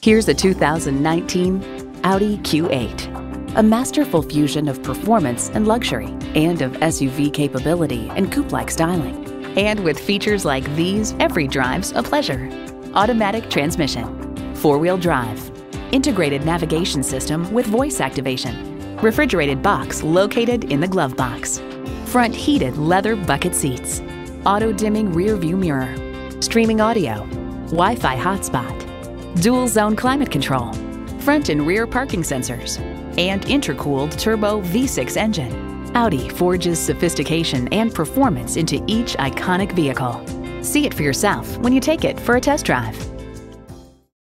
Here's a 2019 Audi Q8. A masterful fusion of performance and luxury, and of SUV capability and coupe-like styling. And with features like these, every drive's a pleasure. Automatic transmission, four-wheel drive, integrated navigation system with voice activation, refrigerated box located in the glove box, front heated leather bucket seats, auto-dimming rear view mirror, streaming audio, Wi-Fi hotspot, dual zone climate control, front and rear parking sensors, and intercooled turbo V6 engine. Audi forges sophistication and performance into each iconic vehicle. See it for yourself when you take it for a test drive.